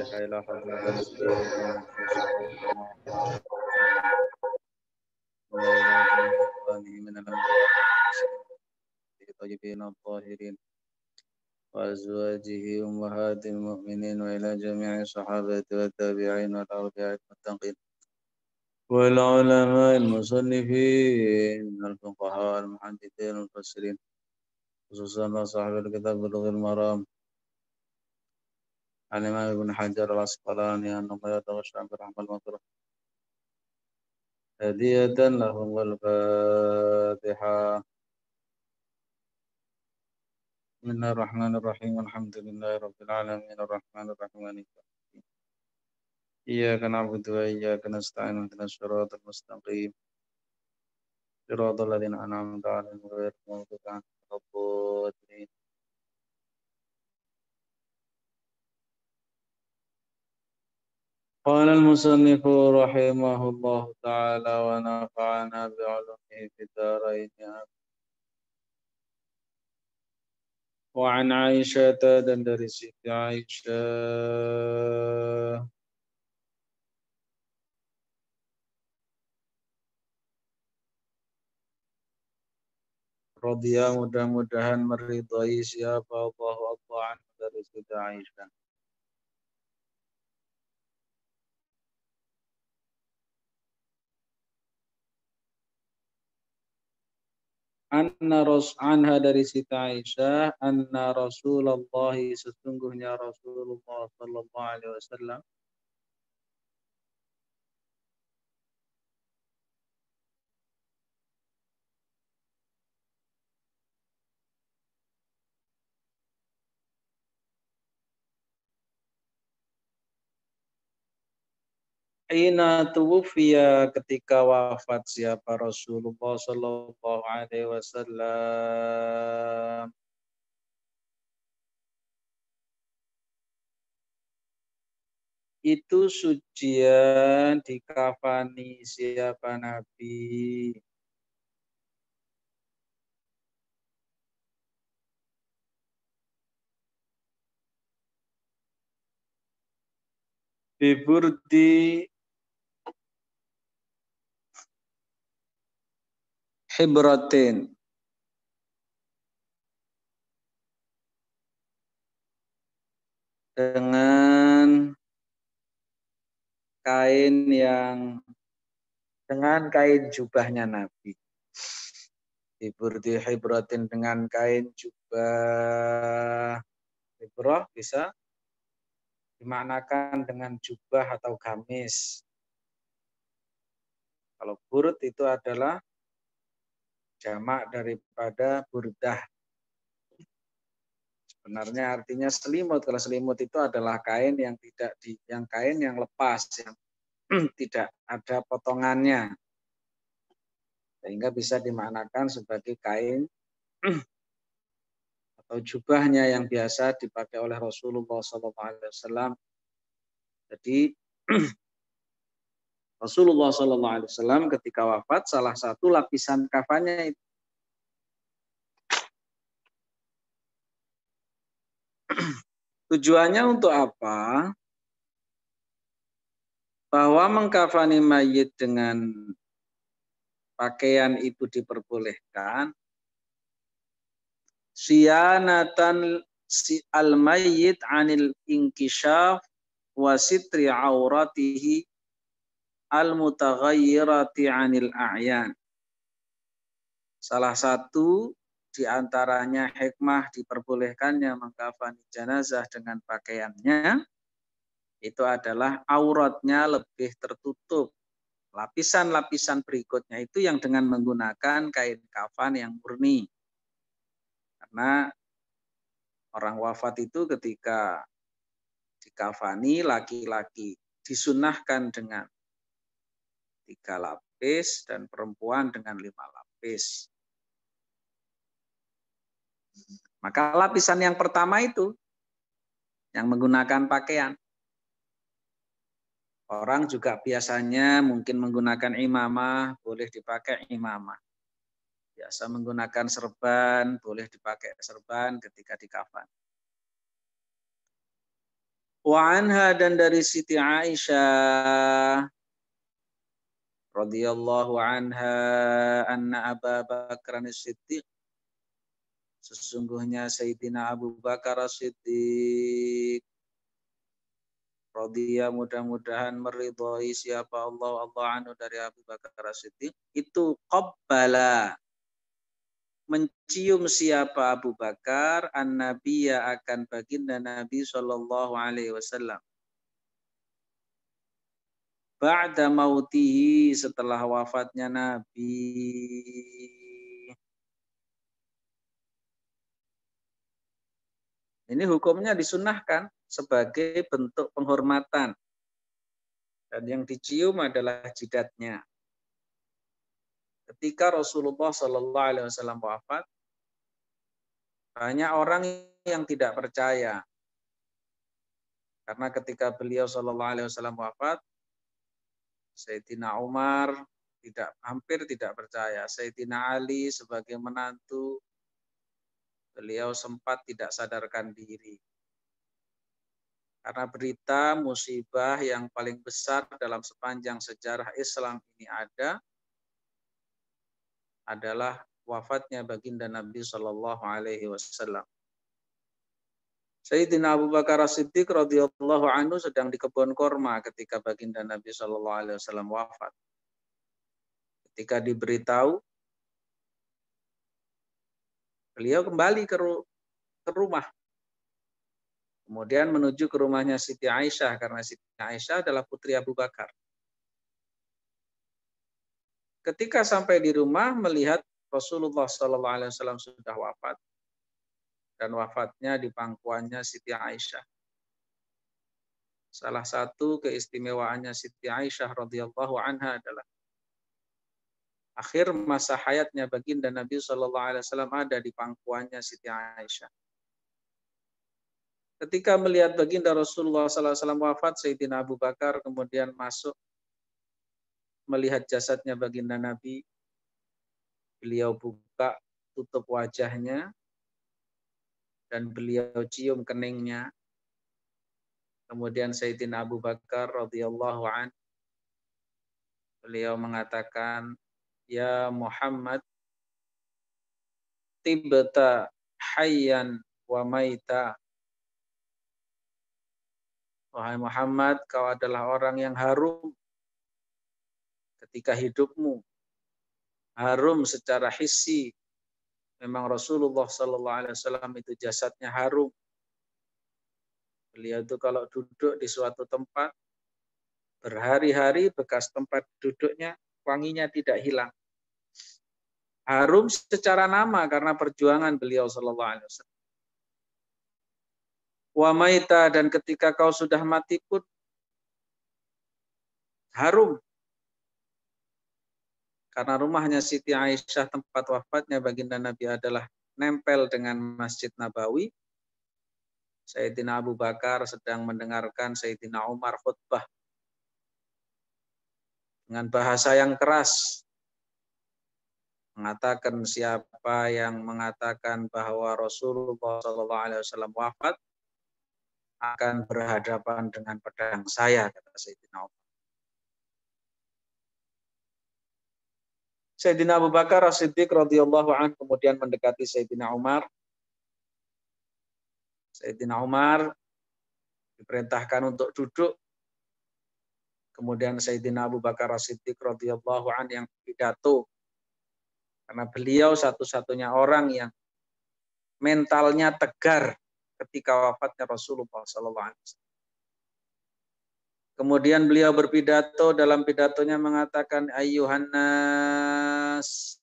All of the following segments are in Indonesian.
إلى حضرة رسول الله وإلى جميع إخوانه من الأنبياء الطيبين الطاهرين وأزواجه أمهات المؤمنين وإلى جميع الصحابة والتابعين والأولياء المتقين والعلماء المصنفين من الفقهاء المحدثين المفسرين خصوصا صاحب الكتاب بلوغ المرام عن الإمام ابن حجر العسقلاني أنه يتغشى برحمة المغفرة هدية لهم والفاتحة. بسم الله الرحمن الرحيم الحمد لله رب العالمين الرحمن الرحيم مالك يوم الدين إياك نعبد وإياك نستعين اهدنا الصراط المستقيم صراط الذين أنعمت عليهم غير المغضوب عنهم ولا الضالين. قال المصنف رحمه الله تعالى ونفعنا بعلومه في الدارين. وعن عائشة dan dari Siti Aisyah radhiyallahu mudah-mudahan meridhai siapa Allah dari Siti Aisyah. Anha dari Siti Aisyah anna Rasulullah sesungguhnya Rasulullah sallallahu alaihi wasallam Ina tuwfiya ketika wafat siapa Rasulullah sallallahu alaihi wasallam itu sucian dikafani siapa Nabi biburdi hibratin dengan kain jubahnya Nabi. Diburdi hibratin dengan kain jubah. Hibrah bisa dimaknakan dengan jubah atau gamis. Kalau burd itu adalah jamak daripada burdah. Sebenarnya artinya selimut. Kalau selimut itu adalah kain yang kain yang lepas, yang tidak ada potongannya. Sehingga bisa dimaknakan sebagai kain atau jubahnya yang biasa dipakai oleh Rasulullah SAW. Jadi Rasulullah SAW ketika wafat salah satu lapisan kafannya itu tujuannya untuk apa? Bahwa mengkafani mayit dengan pakaian itu diperbolehkan. Siyanatan al-mayyit anil inkishaf wa sitri auratihi al-mutaghayyirati anil a'yan. Salah satu di antaranya hikmah diperbolehkannya mengkafani jenazah dengan pakaiannya itu adalah auratnya lebih tertutup. Lapisan-lapisan berikutnya itu yang dengan menggunakan kain kafan yang murni. Karena orang wafat itu ketika dikafani laki-laki disunahkan dengan 3 lapis dan perempuan dengan 5 lapis. Maka lapisan yang pertama itu yang menggunakan pakaian. Orang juga biasanya mungkin menggunakan imamah, boleh dipakai imamah. Biasa menggunakan serban, boleh dipakai serban ketika dikafan. Wa anha, dan dari Siti Aisyah radhiyallahu anha, anna Abu Bakar As-Siddiq, sesungguhnya Sayyidina Abu Bakar As-Siddiq, radhiya, mudah-mudahan meridhai siapa Allah anhu, dari Abu Bakar As-Siddiq, itu qabbala, mencium siapa Abu Bakar, an-nabiyya, akan baginda Nabi sallallahu alaihi wasallam, ba'da mautihi, setelah wafatnya Nabi. Ini hukumnya disunahkan sebagai bentuk penghormatan, dan yang dicium adalah jidatnya. Ketika Rasulullah Sallallahu Alaihi Wasallam wafat, banyak orang yang tidak percaya, karena ketika beliau Sallallahu Alaihi Wasallam wafat, Sayyidina Umar hampir tidak percaya. Sayyidina Ali sebagai menantu, beliau sempat tidak sadarkan diri. Karena berita musibah yang paling besar dalam sepanjang sejarah Islam ini adalah wafatnya baginda Nabi Shallallahu Alaihi Wasallam. Sayyidina Abu Bakar As-Siddiq radhiyallahu anhu sedang di kebun korma ketika baginda Nabi Shallallahu Alaihi Wasallam wafat. Ketika diberitahu, beliau kembali ke rumah. Kemudian menuju ke rumahnya Siti Aisyah, karena Siti Aisyah adalah putri Abu Bakar. Ketika sampai di rumah, melihat Rasulullah SAW sudah wafat, dan wafatnya di pangkuannya Siti Aisyah. Salah satu keistimewaannya Siti Aisyah radhiyallahu anha adalah akhir masa hayatnya baginda Nabi SAW ada di pangkuannya Siti Aisyah. Ketika melihat baginda Rasulullah SAW wafat, Sayyidina Abu Bakar kemudian masuk melihat jasadnya baginda Nabi. Beliau buka, tutup wajahnya, dan beliau cium keningnya. Kemudian Sayyidina Abu Bakar radhiyallahu an, beliau mengatakan, ya Muhammad, tibta hayyan wa maita. Wahai Muhammad, kau adalah orang yang harum ketika hidupmu. Harum secara hissi. Memang Rasulullah SAW itu jasadnya harum. Beliau itu kalau duduk di suatu tempat, berhari-hari bekas tempat duduknya, wanginya tidak hilang. Harum secara nama karena perjuangan beliau SAW. Wa maita, dan ketika kau sudah mati pun harum. Karena rumahnya Siti Aisyah, tempat wafatnya baginda Nabi, adalah nempel dengan Masjid Nabawi. Sayyidina Abu Bakar sedang mendengarkan Sayyidina Umar khutbah dengan bahasa yang keras, mengatakan siapa yang mengatakan bahwa Rasulullah SAW wafat akan berhadapan dengan pedang saya, kata Sayyidina Umar. Sayyidina Abu Bakar As-Siddiq radhiyallahu anhu kemudian mendekati Sayyidina Umar. Sayyidina Umar diperintahkan untuk duduk. Kemudian Sayyidina Abu Bakar As-Siddiq radhiyallahu anhu yang pidato. Karena beliau satu-satunya orang yang mentalnya tegar ketika wafatnya Rasulullah SAW. Kemudian beliau berpidato, dalam pidatonya mengatakan, ayyuhan nas,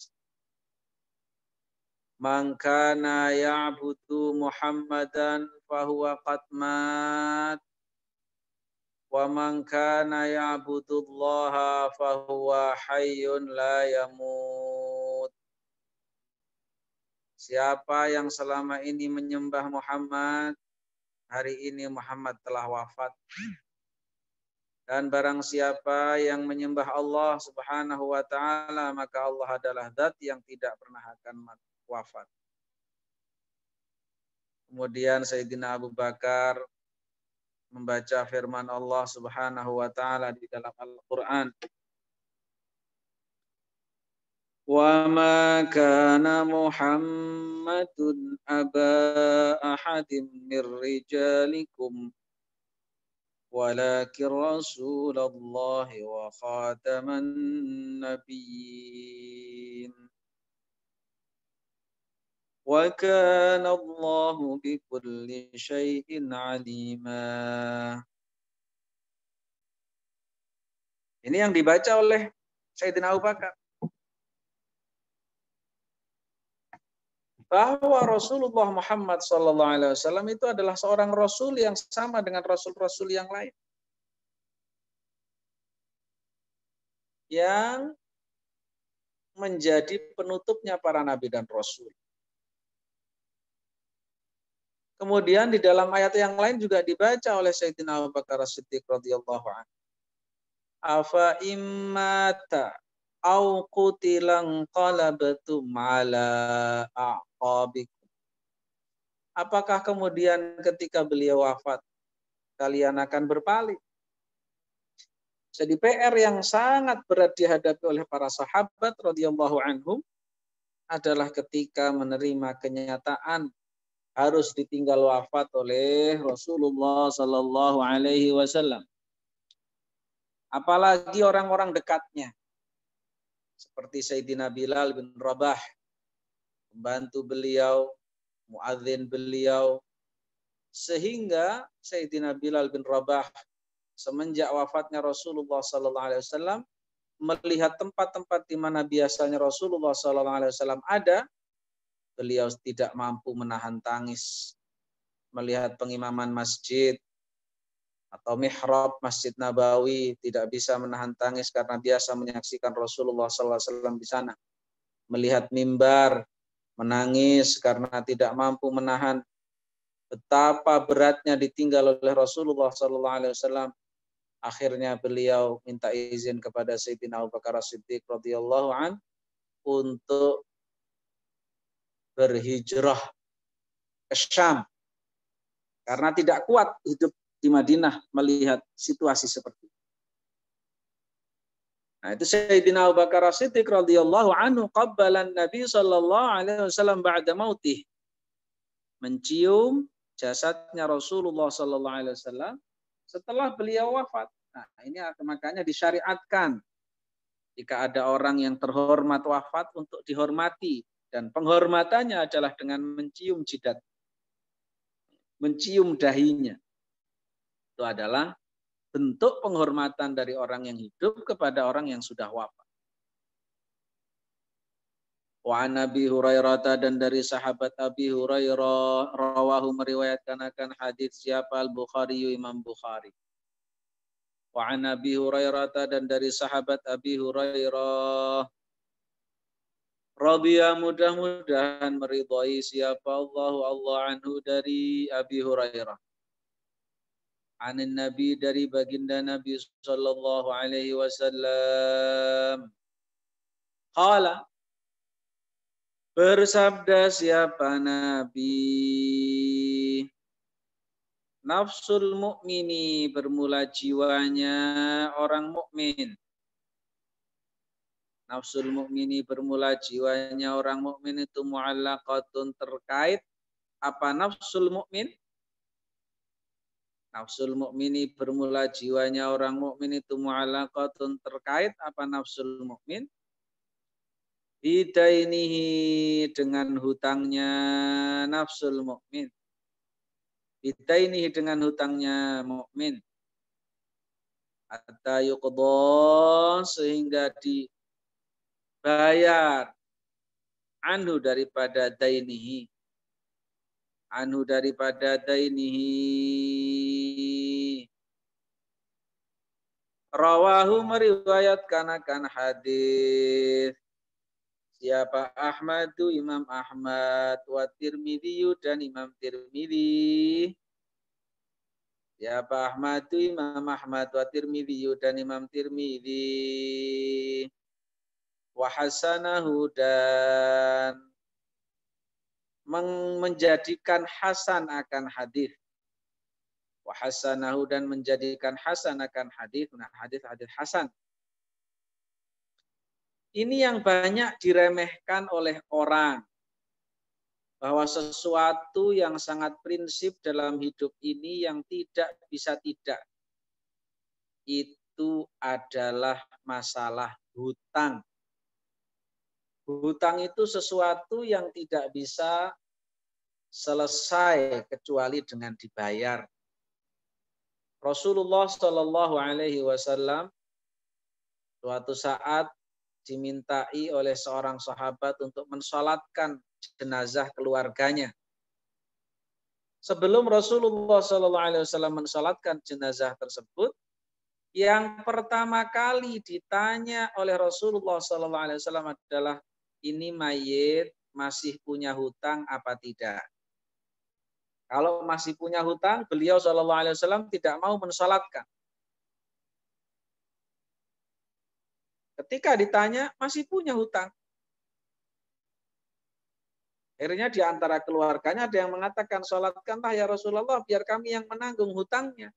man kana ya'budu Muhammadan fahuwa qad mat, wa man kana ya'budullaha fahuwa hayyun la yamut. Siapa yang selama ini menyembah Muhammad, hari ini Muhammad telah wafat. Dan barang siapa yang menyembah Allah Subhanahu wa ta'ala, maka Allah adalah zat yang tidak pernah akan wafat. Kemudian Sayyidina Abu Bakar membaca firman Allah Subhanahu wa taala di dalam Al-Qur'an. Wa ma kana Muhammadun aba ahadin mir rijalikum walakin Rasulullah wa khataman nabiyyin. Wa kana Allahu bikulli syai'in alima. Ini yang dibaca oleh Sayyidina Abu Bakar. Bahwa Rasulullah Muhammad SAW itu adalah seorang Rasul yang sama dengan Rasul-Rasul yang lain. Yang menjadi penutupnya para Nabi dan Rasul. Kemudian di dalam ayat yang lain juga dibaca oleh Sayyidina Abu Bakar As-Siddiq radhiyallahu anhu. Afa immata au qutilan qalabtum ala aqabikum. Apakah kemudian ketika beliau wafat kalian akan berpaling? Jadi PR yang sangat berat dihadapi oleh para sahabat radhiyallahu anhum adalah ketika menerima kenyataan harus ditinggal wafat oleh Rasulullah sallallahu alaihi wasallam. Apalagi orang-orang dekatnya. Seperti Sayyidina Bilal bin Rabah, pembantu beliau, muadzin beliau, sehingga Sayyidina Bilal bin Rabah semenjak wafatnya Rasulullah sallallahu alaihi wasallam melihat tempat-tempat di mana biasanya Rasulullah sallallahu alaihi wasallam ada, beliau tidak mampu menahan tangis melihat pengimaman masjid atau mihrab Masjid Nabawi, tidak bisa menahan tangis karena biasa menyaksikan Rasulullah SAW di sana. Melihat mimbar, menangis karena tidak mampu menahan betapa beratnya ditinggal oleh Rasulullah SAW. Akhirnya beliau minta izin kepada Sayyidina Abu Bakar As-Siddiq radhiyallahu an untuk berhijrah ke Syam karena tidak kuat hidup di Madinah melihat situasi seperti itu. Nah, itu Sayyidina Abu Bakar As-Siddiq radhiyallahu anhu qabbalan Nabi sallallahu alaihi wasallam ba'da mautih. Mencium jasadnya Rasulullah sallallahu alaihi wasallam setelah beliau wafat. Nah, ini makanya disyariatkan jika ada orang yang terhormat wafat untuk dihormati, dan penghormatannya adalah dengan mencium jidat, mencium dahinya. Itu adalah bentuk penghormatan dari orang yang hidup kepada orang yang sudah wafat. Wa an Abi Hurairah, dan dari sahabat Abi Hurairah, rawahu meriwayatkan akan hadis siapa Al-Bukhari, Imam Bukhari. Wa an Abi Hurairah, dan dari sahabat Abi Hurairah, radhiya, mudah-mudahan meridhai siapa Allah anhu, dari Abi Hurairah. Anin Nabi, dari baginda Nabi sallallahu alaihi wasallam. Qala, bersabda siapa Nabi, nafsul mukmini, bermula jiwanya orang mukmin. Nafsul mukmini, bermula jiwanya orang mukmin itu mu'allaqatun, terkait apa nafsul mukmin? Nafsul mukmini, bermula jiwanya orang mukmin itu mu'allaqatun, terkait apa nafsul mukmin? Bidainihi, dengan hutangnya nafsul mukmin. Bidainihi, dengan hutangnya mukmin. Hatta yuqdha, sehingga dibayar. Anhu, daripada dainihi. Anhu, daripada dainihi. Rawahu, meriwayatkan akan hadis siapa Ahmadu, Imam Ahmad, wa Tirmidzi, dan Imam Tirmidzi. Siapa Ahmadu, Imam Ahmad, wa Tirmidzi, dan Imam Tirmidzi. Wa hasanahu, dan menjadikan hasan akan hadis. wa hasanahu dan menjadikan hasanakan hadis, nah hadis-hadis hasan. Ini yang banyak diremehkan oleh orang, bahwa sesuatu yang sangat prinsip dalam hidup ini yang tidak bisa tidak, itu adalah masalah hutang. Hutang itu sesuatu yang tidak bisa selesai kecuali dengan dibayar. Rasulullah Shallallahu Alaihi Wasallam suatu saat dimintai oleh seorang sahabat untuk mensolatkan jenazah keluarganya. Sebelum Rasulullah Shallallahu Alaihi Wasallam mensolatkan jenazah tersebut, yang pertama kali ditanya oleh Rasulullah Shallallahu Alaihi Wasallam adalah, ini mayit masih punya hutang apa tidak? Kalau masih punya hutang, beliau Shallallahu Alaihi Wasallam tidak mau mensolatkan. Ketika ditanya, masih punya hutang. Akhirnya di antara keluarganya ada yang mengatakan, sholatkanlah ya Rasulullah, biar kami yang menanggung hutangnya.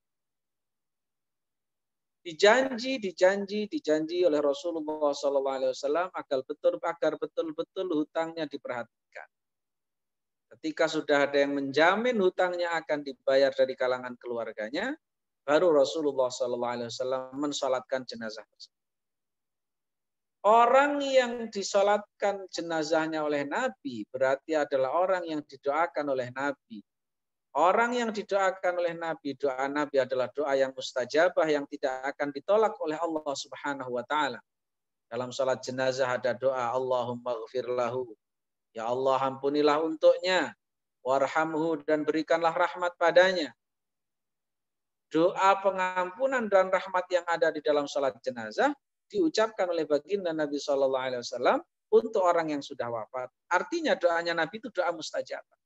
Dijanji oleh Rasulullah SAW agar betul-betul hutangnya diperhatikan. Ketika sudah ada yang menjamin hutangnya akan dibayar dari kalangan keluarganya, baru Rasulullah SAW mensolatkan jenazah tersebut. Orang yang disolatkan jenazahnya oleh Nabi berarti adalah orang yang didoakan oleh Nabi. Orang yang didoakan oleh Nabi, doa Nabi adalah doa yang mustajabah yang tidak akan ditolak oleh Allah Subhanahu wa taala. Dalam salat jenazah ada doa Allahumma ghfir lahu. Ya Allah, ampunilah untuknya, warhamhu, dan berikanlah rahmat padanya. Doa pengampunan dan rahmat yang ada di dalam salat jenazah diucapkan oleh baginda Nabi Shallallahu Alaihi Wasallam untuk orang yang sudah wafat. Artinya doanya Nabi itu doa mustajabah.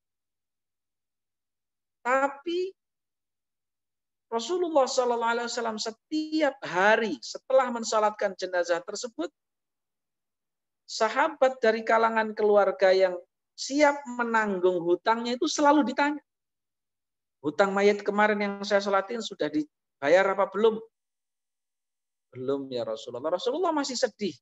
Tapi Rasulullah Shallallahu Alaihi Wasallam setiap hari setelah mensalatkan jenazah tersebut, sahabat dari kalangan keluarga yang siap menanggung hutangnya itu selalu ditanya, hutang mayat kemarin yang saya sholatin sudah dibayar apa belum? Belum ya Rasulullah. Rasulullah masih sedih.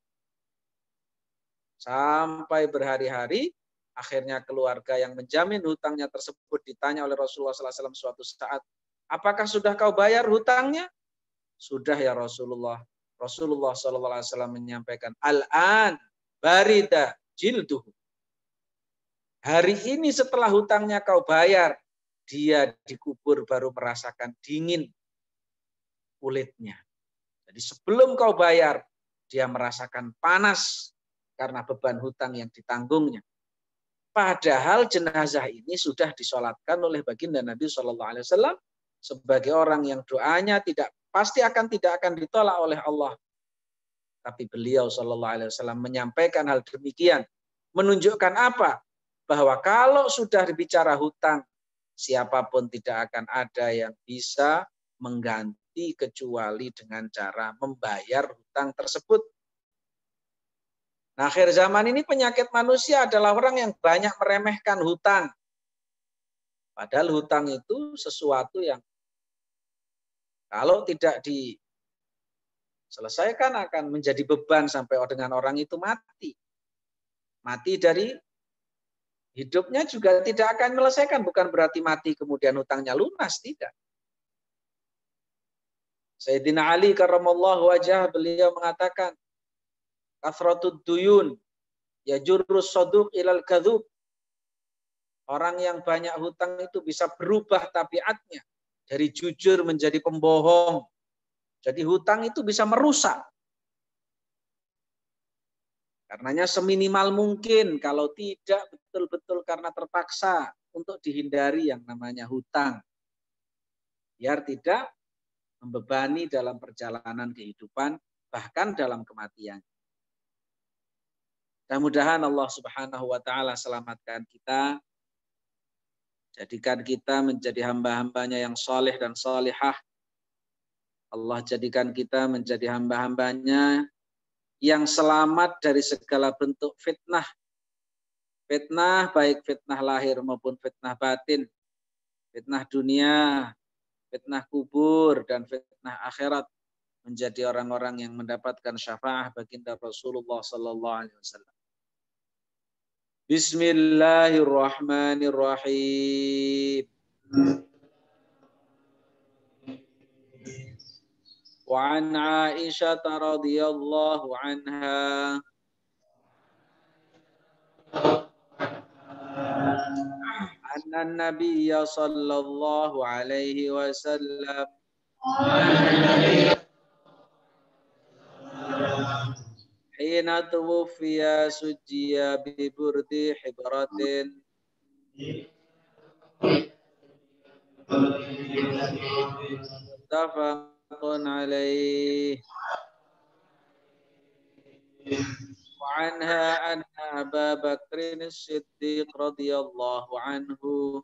Sampai berhari-hari, akhirnya keluarga yang menjamin hutangnya tersebut ditanya oleh Rasulullah SAW suatu saat, apakah sudah kau bayar hutangnya? Sudah ya Rasulullah. Rasulullah SAW menyampaikan, al-an barida jilduhu. Hari ini setelah hutangnya kau bayar, dia dikubur baru merasakan dingin kulitnya. Jadi sebelum kau bayar, dia merasakan panas karena beban hutang yang ditanggungnya. Padahal jenazah ini sudah disolatkan oleh baginda Nabi Shallallahu Alaihi Wasallam sebagai orang yang doanya tidak akan ditolak oleh Allah. Tapi beliau Shallallahu Alaihi Wasallam menyampaikan hal demikian, menunjukkan apa? Bahwa kalau sudah bicara hutang, siapapun tidak akan ada yang bisa mengganti kecuali dengan cara membayar hutang tersebut. Nah, akhir zaman ini penyakit manusia adalah orang yang banyak meremehkan hutang. Padahal hutang itu sesuatu yang kalau tidak diselesaikan akan menjadi beban sampai dengan orang itu mati. Mati dari hidupnya juga tidak akan menyelesaikan. Bukan berarti mati kemudian hutangnya lunas, tidak. Sayyidina Ali karramallahu wajhah, beliau mengatakan, kathratud duyun yajurrus saduq ilal kadzub. Orang yang banyak hutang itu bisa berubah tabiatnya dari jujur menjadi pembohong. Jadi hutang itu bisa merusak. Karenanya seminimal mungkin, kalau tidak betul-betul karena terpaksa, untuk dihindari yang namanya hutang. Biar tidak membebani dalam perjalanan kehidupan, bahkan dalam kematian. Mudah-mudahan Allah Subhanahu wa taala selamatkan kita, jadikan kita menjadi hamba-hambanya yang soleh dan solehah. Allah jadikan kita menjadi hamba-hambanya yang selamat dari segala bentuk fitnah. Fitnah baik fitnah lahir maupun fitnah batin. Fitnah dunia, fitnah kubur dan fitnah akhirat, menjadi orang-orang yang mendapatkan syafaat baginda Rasulullah sallallahu alaihi wasallam. Bismillahirrahmanirrahim. Wa an Aisyah radhiyallahu anha anna an-nabiyya sallallahu alaihi wasallam hina tuwfiya sujiya bi burdi hibratin muttafaqun alaih. Wa anha anna Abu Bakrin as-Siddiq radhiyallahu anhu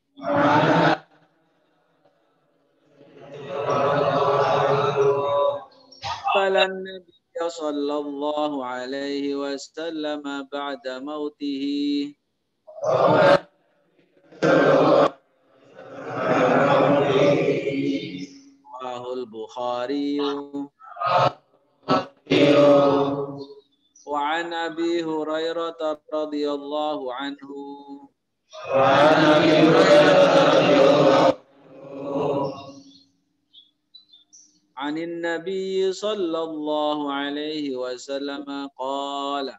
qala an-nabiy sallallahu alaihi wasallam ba'da mautihi rahul Bukhari. Wa an Abi Hurairah radhiyallahu anhu anin Nabi sallallahu alaihi wasallam qala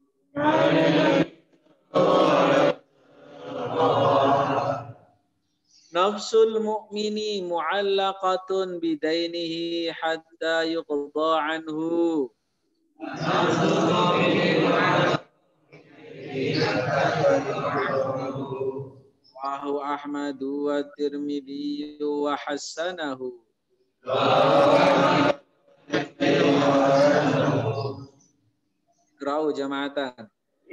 nafsul mu'mini mu'allaqatun bidainihi hatta yuqda anhu. Rawahu Ahmad wa Tirmidzi wa hasanahu. Iqra'u jama'atan.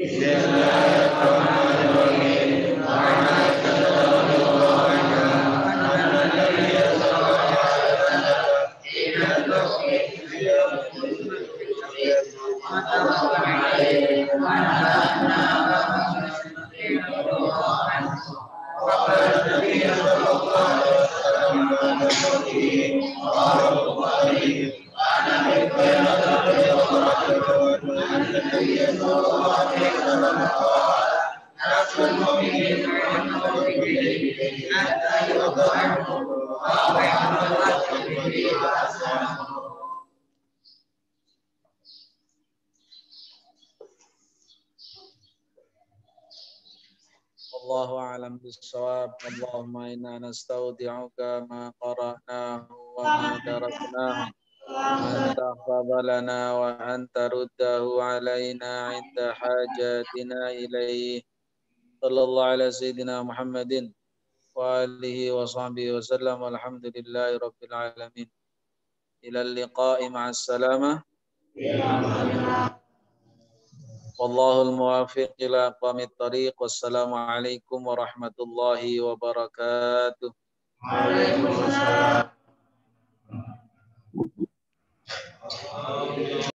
Wallahu a'lam bis-shawab. Allahumma inna nastaudi'uka ma qara'nahu wa ma darasnahu an tahfadha lana wa an taruddahu alaina 'inda hajatina ilayhi. Sallallahu ala sayyidina Muhammadin wa alihi wa sahbihi wa sallam. Alhamdulillahi rabbil alamin. Ila al-liqa'i ma'as salamah. Wallahul muwaffiq ila aqwamit thariq. Wassalamualaikum warahmatullahi wabarakatuh. Waalaikumsalam.